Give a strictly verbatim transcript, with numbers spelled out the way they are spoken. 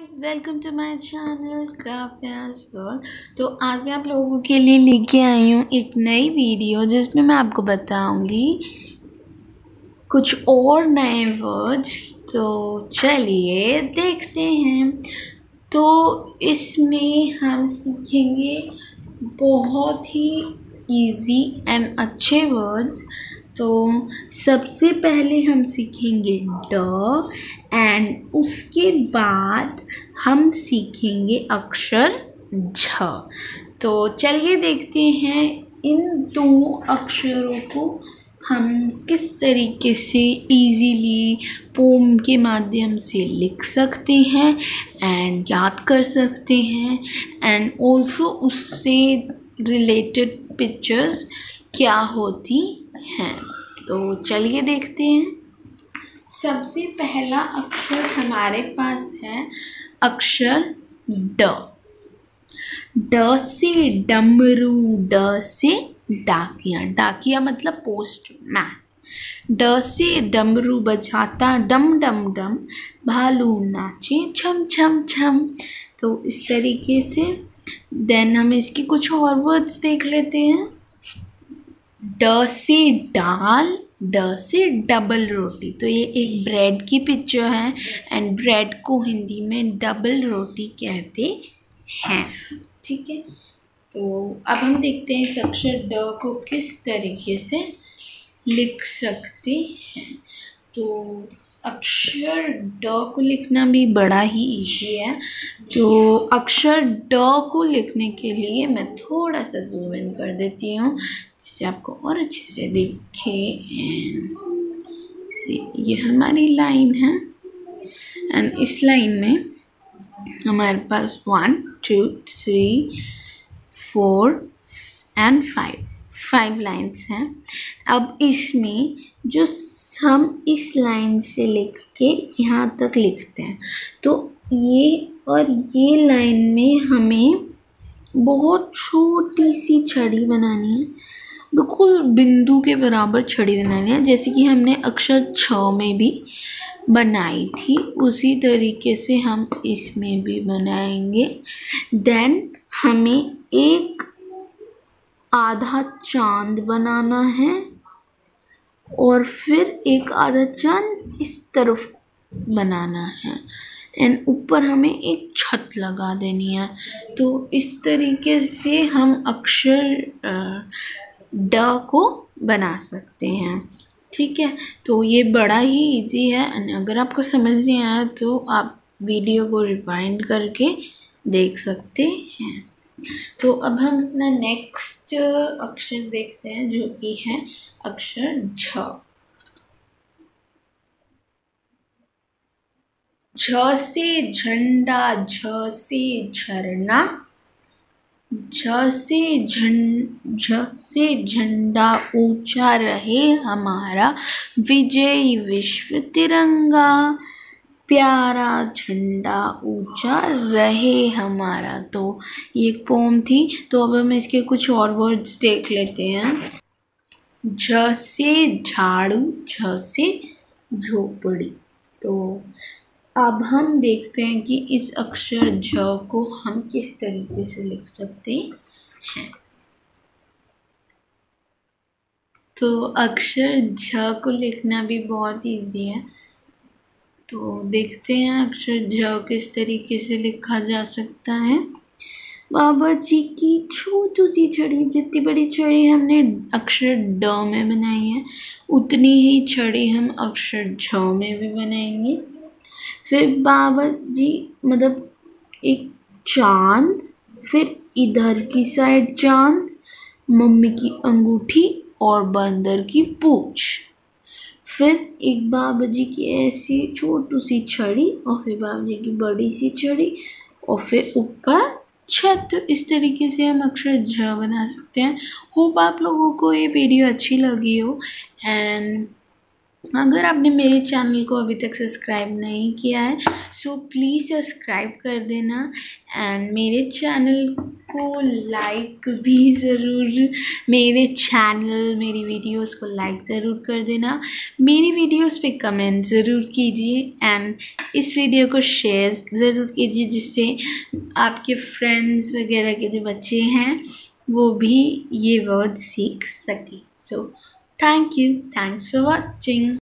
Welcome to my channel Kavya's world. तो आज मैं आप लोगों के लिए लेके आई हूँ एक नई वीडियो जिसमें मैं आपको बताऊंगी कुछ और नए वर्ड्स। तो चलिए देखते हैं। तो इसमें हम सीखेंगे बहुत ही इजी एंड अच्छे वर्ड्स। तो सबसे पहले हम सीखेंगे ड एंड उसके बाद हम सीखेंगे अक्षर झ। तो चलिए देखते हैं इन दो अक्षरों को हम किस तरीके से इजीली पोम के माध्यम से लिख सकते हैं एंड याद कर सकते हैं एंड ऑल्सो उससे रिलेटेड पिक्चर्स क्या होती हैं। तो चलिए देखते हैं। सबसे पहला अक्षर हमारे पास है अक्षर ड। ड से डमरू, ड से डाकिया। डाकिया मतलब पोस्टमैन। ड से डमरू बजाता डम डम डम, भालू नाचे छम छम छम। तो इस तरीके से देन हम इसके कुछ और वर्ड्स देख लेते हैं। ड से डाल, ड से डबल रोटी। तो ये एक ब्रेड की पिक्चर है एंड ब्रेड को हिंदी में डबल रोटी कहते हैं। ठीक है, तो अब हम देखते हैं इस अक्षर ड को किस तरीके से लिख सकते हैं। तो अक्षर ड को लिखना भी बड़ा ही इजी है। तो अक्षर ड को लिखने के लिए मैं थोड़ा सा जूम इन कर देती हूँ जिससे आपको और अच्छे से दिखे। ये हमारी लाइन है एंड इस लाइन में हमारे पास one two three four and five five lines हैं। अब इसमें जो हम इस लाइन से लिख के यहाँ तक लिखते हैं, तो ये और ये लाइन में हमें बहुत छोटी सी छड़ी बनानी है, बिल्कुल बिंदु के बराबर छड़ी बनानी है, जैसे कि हमने अक्षर छ में भी बनाई थी उसी तरीके से हम इसमें भी बनाएंगे। देन हमें एक आधा चांद बनाना है और फिर एक आधा चांद इस तरफ बनाना है एंड ऊपर हमें एक छत लगा देनी है। तो इस तरीके से हम अक्षर ड को बना सकते हैं। ठीक है, तो ये बड़ा ही इजी है एंड अगर आपको समझ नहीं आया तो आप वीडियो को रिवाइंड करके देख सकते हैं। तो अब हम अपना नेक्स्ट अक्षर देखते हैं जो कि है अक्षर झ। झ से झंडा, झ से झरना, झ से झं झ से झंडा ऊंचा रहे हमारा विजयी विश्व तिरंगा, प्यारा झंडा ऊंचा रहे हमारा। तो ये एक पोम थी। तो अब हम इसके कुछ और वर्ड्स देख लेते हैं। झ से झाड़ू, झ से झोपड़ी। तो अब हम देखते हैं कि इस अक्षर झ को हम किस तरीके से लिख सकते हैं। तो अक्षर झ को लिखना भी बहुत इजी है। तो देखते हैं अक्षर झ किस तरीके से लिखा जा सकता है। बाबा जी की छोटी सी छड़ी, जितनी बड़ी छड़ी हमने अक्षर ड में बनाई है उतनी ही छड़ी हम अक्षर झ में भी बनाएंगे। फिर बाबा जी मतलब एक चांद, फिर इधर की साइड चांद, मम्मी की अंगूठी और बंदर की पूंछ, फिर एक बाबा जी की ऐसी छोटी सी छड़ी और फिर बाबा जी की बड़ी सी छड़ी और फिर ऊपर छत। तो इस तरीके से हम अक्षर झ बना सकते हैं। होप आप लोगों को ये वीडियो अच्छी लगी हो एंड अगर आपने मेरे चैनल को अभी तक सब्सक्राइब नहीं किया है सो प्लीज़ सब्सक्राइब कर देना एंड मेरे चैनल को लाइक भी ज़रूर मेरे चैनल मेरी वीडियोस को लाइक ज़रूर कर देना। मेरी वीडियोस पे कमेंट ज़रूर कीजिए एंड इस वीडियो को शेयर ज़रूर कीजिए जिससे आपके फ्रेंड्स वगैरह के जो बच्चे हैं वो भी ये वर्ड सीख सकें। So thank you, thanks for watching.